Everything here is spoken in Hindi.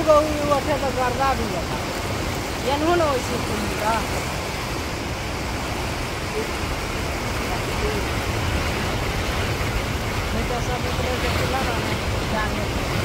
गहू अठे तो गर्दा भी जाता एनहु न वैसे खुलेगा नहीं तो सब निकले के खुला रहना जाने